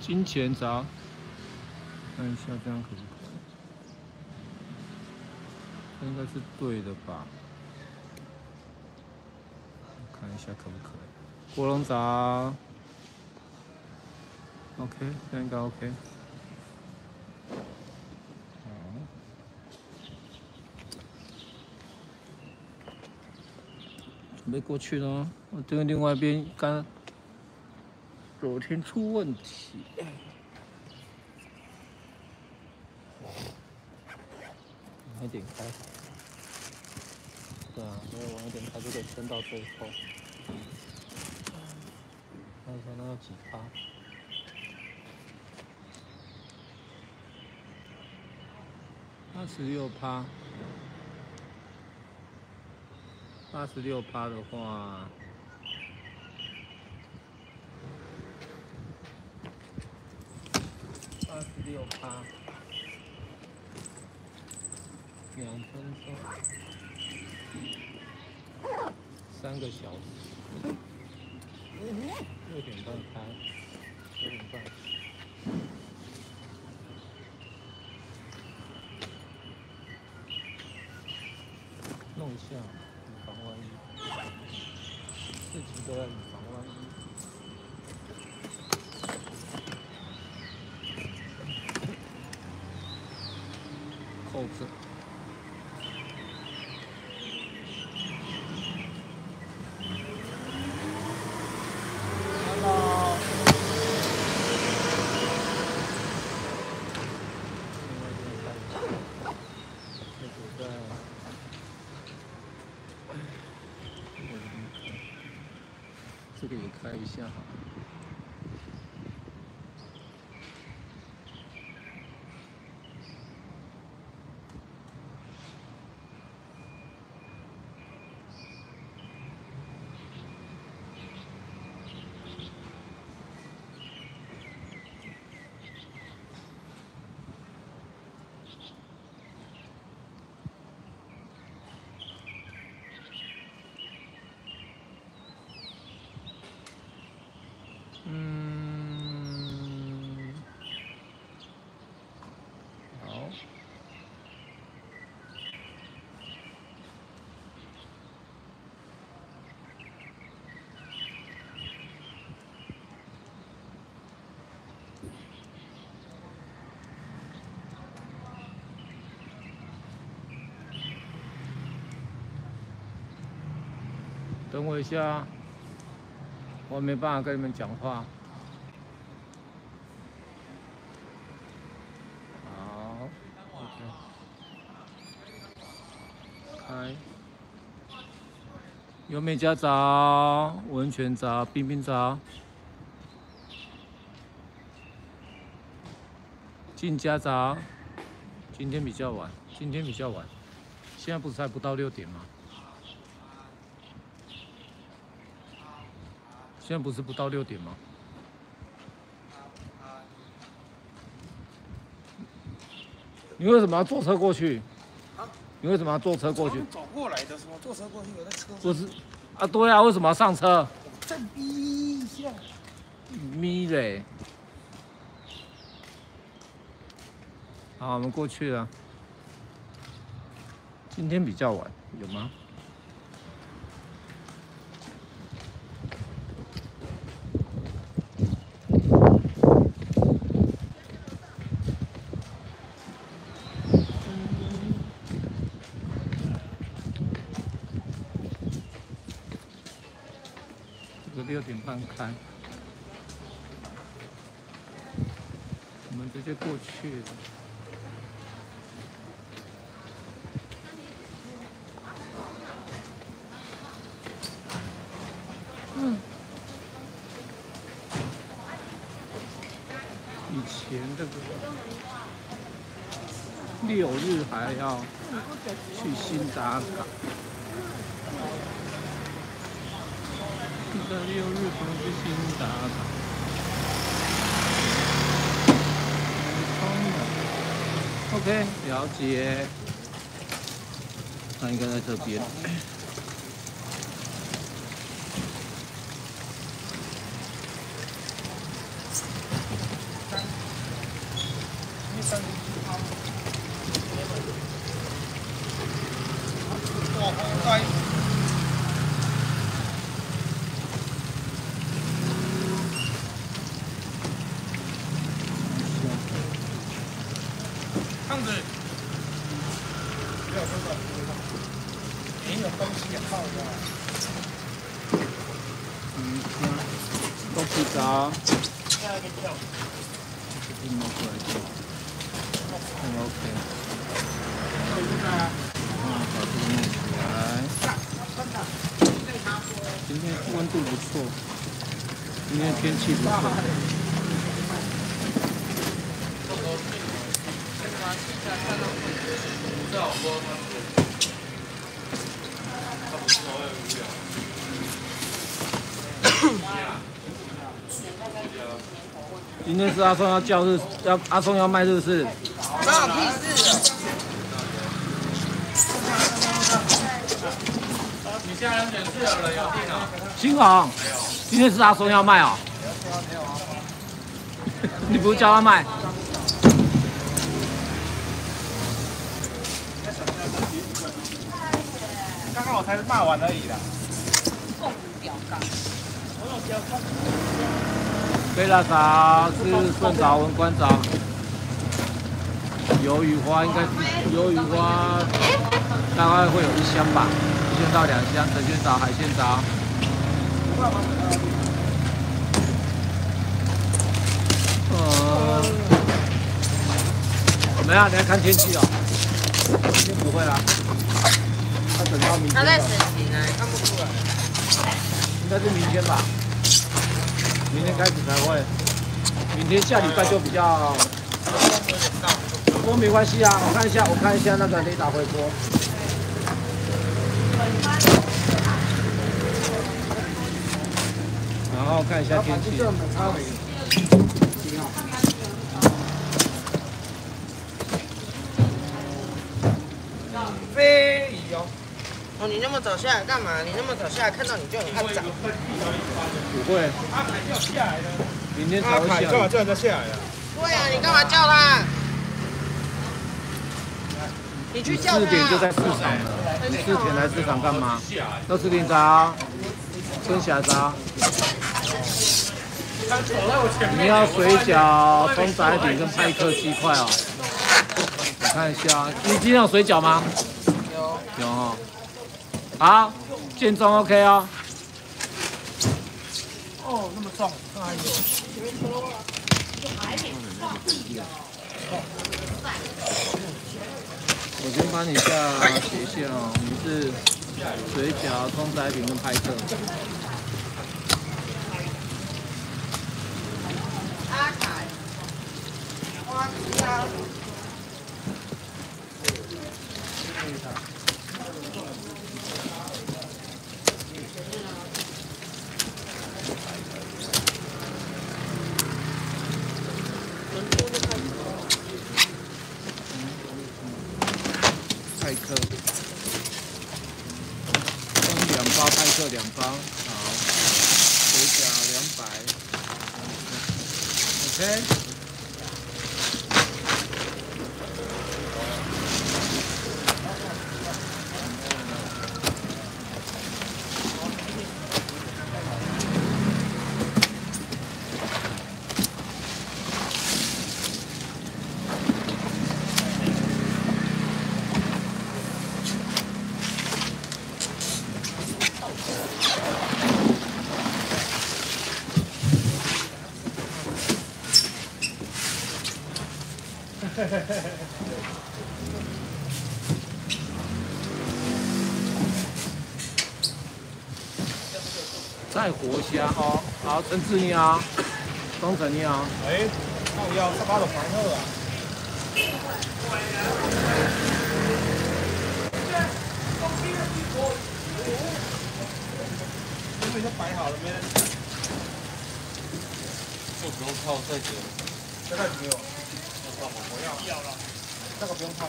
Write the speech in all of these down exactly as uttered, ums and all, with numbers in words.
金钱闸，看一下这样可不可以？这应该是对的吧？看一下可不可以？国龙闸 ，OK， 这样应该 OK。好，准备过去了。我这个另外一边刚昨天出问题。 晚一点开，对啊，因为晚一点开就可以撑到最后。看一下那要几趴？八十六趴，八十六趴的话，八十六趴。 两分钟，三个小时，六点半开，六点半。弄一下，以防万一，自己都要以防万一。扣着。 这个也开一下好。嗯，好。等我一下，我没办法跟你们讲话。好 ，OK， 开。优美家早，温泉早，冰冰早。进家早，今天比较晚，今天比较晚，现在不是才不到六点吗？ 现在不是不到六点吗？你为什么要坐车过去？啊？你为什么要坐车过去？ 走过来的时候，坐车过去，有的车。 不是，啊，对啊，为什么要上车？ 再逼一下。 咪嘞。好，我们过去了。今天比较晚，有吗？ 六点半开，我们直接过去了。嗯，以前这个六日还要去新达港。 在六日不能去新达港。OK， 了解。那应该在这边。 哇，好大一。胖子，不要说了，没有东西也泡的。 嗯，都不着。 下一个跳。 这边摸过来就，很 OK。啊，把这个弄起来。今天温度不错，今天天气不错。今天是阿松要叫日，要阿松要卖日式。 关我屁事！ 你现在选四有人有电脑？ 新红，今天是阿松要卖哦。你不是叫他卖？ 刚刚我才骂完而已啦。 贝拉茶是顺枣文官枣，鱿鱼花应该是鱿鱼花，大概会有一箱吧，一箱到两箱。神仙枣、海鲜枣。呃，怎么样？你要看天气哦。今天不会啦，要等到明天。 他在审题呢，看不出来。 应该是明天吧，明天开始才会。明天下礼拜就比较，不过没关系啊。我看一下，我看一下那个雷达回波。然后看一下天气。 飞鱼哦。 哦，你那么早下来干嘛？你那么早下来，看到你就很害臊。 不会， 阿凯掉下来了。 明天才阿会下雨。 凯叫叫人家下来了。 对啊，你干嘛叫他？你去叫他。 四点就在市场了，你四点来市场干嘛？二十点早，春霞早。你要水饺、葱仔饼跟派克鸡块哦。我看一下，你今天有水饺吗？ 有。 有哦。好，建中 OK 哦。 哦，那么重，哎呦。 我先帮你下斜线哦，你是水饺、葱仔饼跟派克。 阿凯，花椒。 派克，葱两包，派克两包，好，水饺两百 ，OK。再活虾哦，好，陈志你好，东城你好， 哎，靠腰，他把我防后啊。因为都摆好了没？ 这不用泡再久。 这个没有。我要。要了。这个不用泡。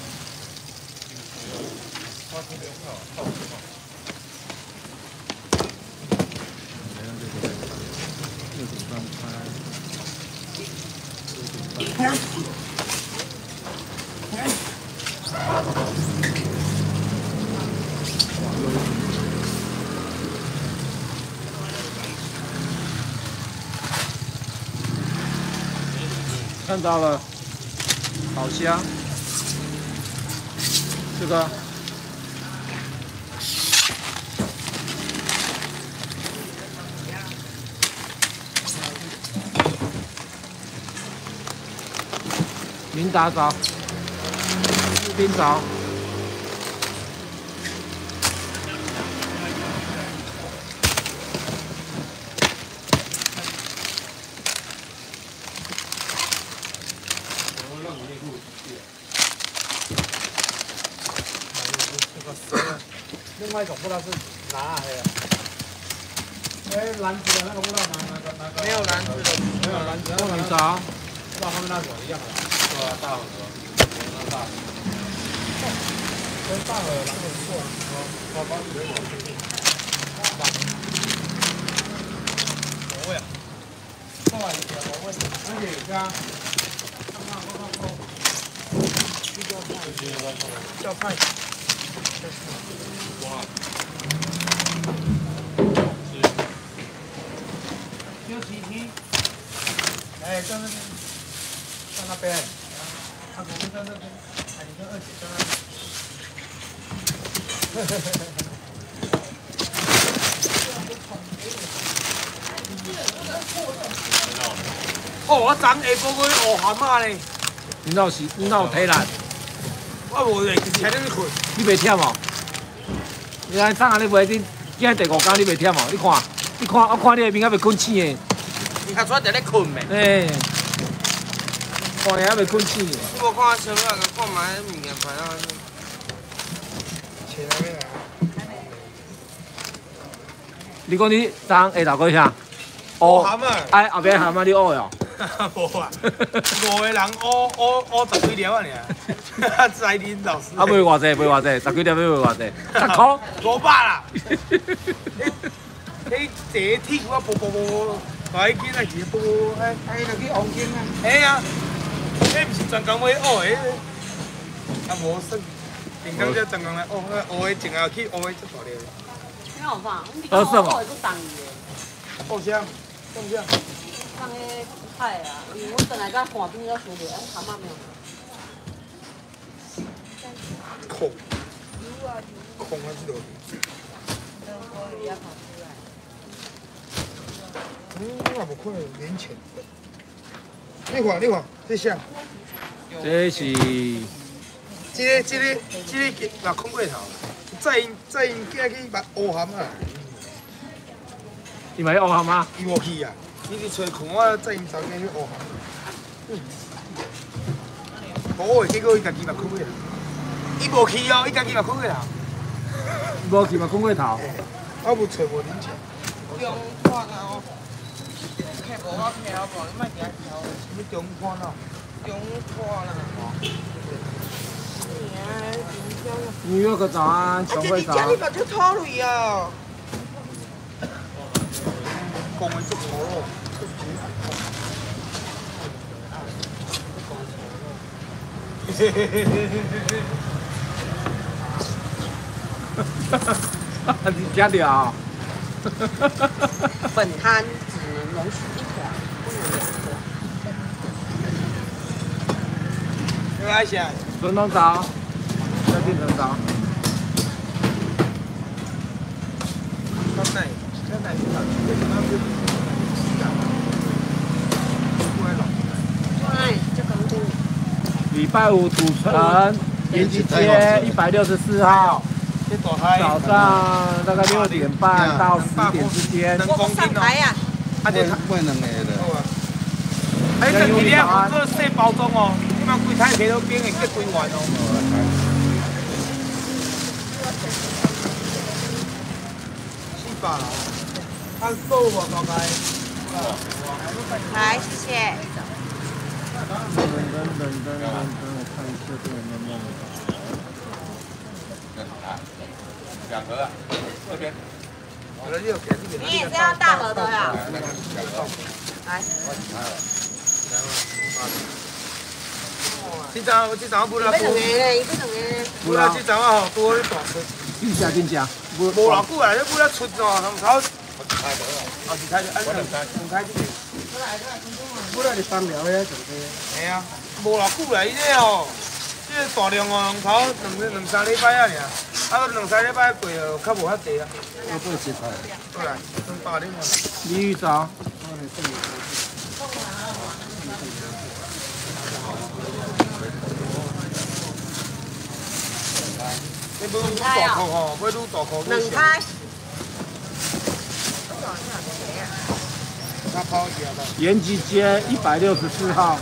泡不用泡，泡不泡。 六点半开，六点半。 看到了，好香。这个。 明达早，冰早。另外一种不知道是哪来的。哎，篮子的那个不知道哪哪个哪个。 没有篮子的， 没有篮子。明早，不知道他们那种一样的。 对啊，大盒，那大盒。 跟大盒篮子不错，包包水果。口味啊，上来一点口味，而且加，看看看看看，去叫派，叫派， 哇， 就七七，哎，在那边，在那边。 他我们在那边，哎，你跟二姐在那边。哦，我昨下晡去學鹹啊咧。 你哪有是？你哪有體力？ 我無咧，徛咧咧困。 你袂忝哦？你安昨下你袂你今日第五天你袂忝哦？你看，你看，我看你的面還袂困醒的。 你看出來在咧困咩？ 哎，看你還袂困醒的。 你無看我穿啊，看埋物件排啊。 切那邊啊。 你講你昨下頭過啥？ 學鹹啊！ 哎，後邊鹹啊，你學的哦？ 無啊，五個人學學學十幾粒啊爾，在恁老師。 啊，賣偌濟？賣偌濟？十幾粒要賣偌濟？十塊？ 五百啦。你這鐵我步步步，快見啊！是步步，哎哎，就去黃金啊。哎呀，你唔是專工要學的，啊無算，平常只專工來學，學的淨係去學的足大粒。 你好放，你學什麼？ 學是當伊的， 學啥？學啥？ 當迄海啊，因為我轉來甲寒冰個輸着，哎，蛤蟆沒有。 孔，孔還是落。嗯，我無看年前。你看，你看，這啥？ 這是這個、這個、這個嘛空過頭，載因載因囝去捌烏鹹啊！ 你買學鹹啊？ 伊無去啊！你去找看我載因查囝去烏鹹。嗯。好誒，結果伊家己嘛空過頭。伊無去哦，伊家己嘛空過頭。 無去嘛空過頭。 我無找無年前。 中看啊哦，看無我看無，你莫驚挑。 什麼中看啊？ 中看啦。 你約個早啊，上會早。 啊，你把這套路啊！ 講完就錯咯。嘿嘿嘿嘿嘿嘿。 你聽到啊？ 本攤只容許一條，不能兩條。 你愛啥？ 春冬早，再變成早。 酸奶，酸奶是啥？为什么不？ 哎，這個是禮拜五土城延吉街一百六十四號，早上大概六點半到十點之間。 我上台呀。 啊，這買兩個的。 好啊。哎，這幾粒我做細包裝哦，你嘛規台皮都變嘅結規完哦。四百啦，按數喎大概。 來，謝謝。 等等等等等等，我看一下這個能不能。 兩盒啊，這邊。 你也是要大盒的呀？來。 这张这张不啦要两多， 个嘞，伊要两个嘞。 不啦这张啊吼多咧大出， 真正真正，无无偌久啊，你不啦出哦，从头。哦，是太安两两太这个。 不然你放料咧，上济。 系啊，无偌久啦，伊这哦，这个大量哦，头两两三礼拜啊尔，啊两三礼拜过哦，较无遐济啊。 我不会切菜。 过来，两百零啊。 鲤鱼糟。 你要愈大颗吼，要愈大颗愈两开。 他抛起来了。 延吉街一百六十四号。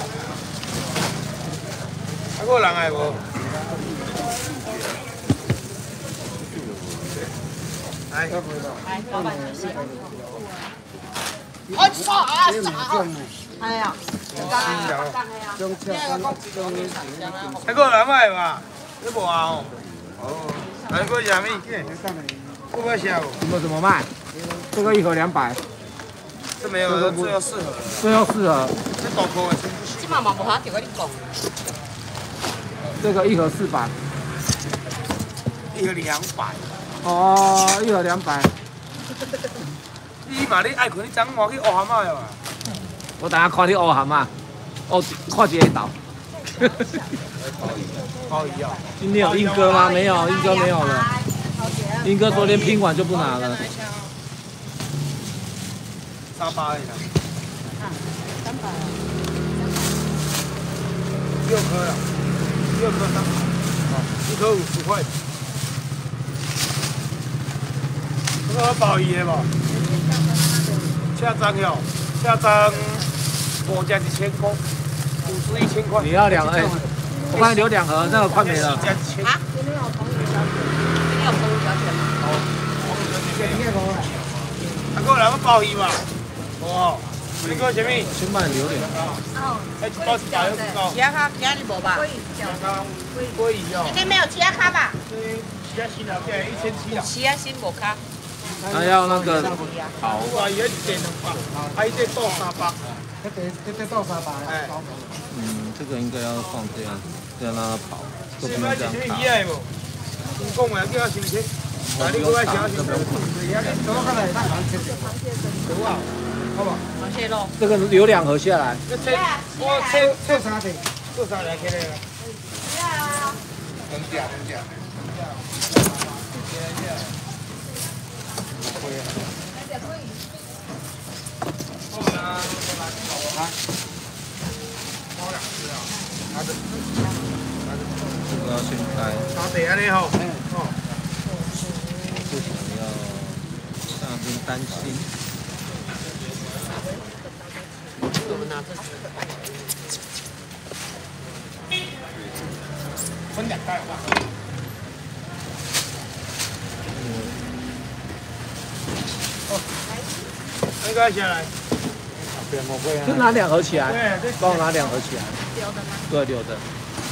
还有人来无？来。 我操啊！操！哎呀， 还有人来吧？你无啊？哦。哦。还有啥物件？不要笑。 什么怎么卖？这个一盒两百。 这没有，这要四盒。 这要四盒。 这大颗的。 这嘛嘛无法条跟你讲。 这个一盒四百。 一盒两百。 哦，一盒两百。 你嘛，你爱看你怎我去乌蛤蟆呀？ 我等下看你乌蛤蟆，哦，看一个岛。 鲍鱼啊！ 今天有英哥吗？没有，英哥没有了。英哥昨天拼完就不拿了。 沙巴的啦。 三百。 六颗了，六颗三百，一颗五十块。这个鲍鱼的无？下张哟，下张五只一千块，五十一千块。 你要两盒？我看留两盒，那个快没了。 啊？今天有朋友小姐，今天有朋友小姐吗？ 还有两个鲍鱼嘛？哦，你个什么？ 先卖榴莲。 哦。 哎，一包一百二十九。 其他卡其他你无吧？ 鲑鱼哦。 今天没有其他卡吧？ 其他新的变一千七了。 其他新无卡。 还要那个好。 鲍鱼一点两百，还一点豆沙巴。 这这这豆沙吧？ 哎。 嗯，这个应该要放这样，这样让它跑，就不能这样打。 你讲话叫我先切，那你过来先先。好啊，好不？ 螃蟹肉。 这个留两盒下来。 这切，我切切啥的？做啥来起来了？能价能价。 这个要先开。 打底安尼吼。哦。 不想要让人担心。 我们拿这分两袋吧。哦。那个下来。 就拿两盒起来，帮我拿两盒起来。 留的吗？ 对，留的。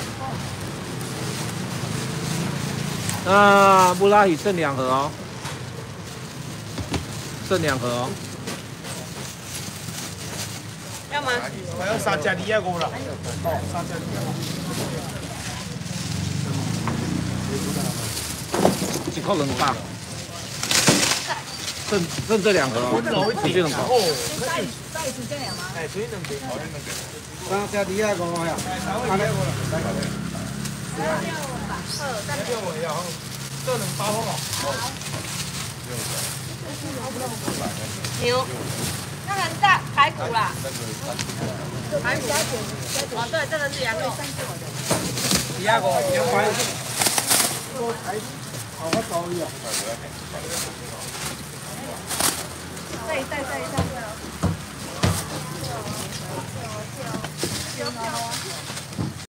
那布拉提剩两盒哦，剩两盒哦。 要吗？ 还有三只二啊五啦。哦，三只二。 一块两百。剩剩这两盒哦，直接两包。 再再一次这样吗？ 哎，所以两杯，好两两杯。 三只二啊五呀。 三只二啊五啦，来搞嘞。三只二五吧，好，三只二五呀，好，这两包好不？ 牛，那很大排骨啦。排骨加减，哦，对，这个是羊肉。 二啊五，两百。 好，我找你啊。 再再再再。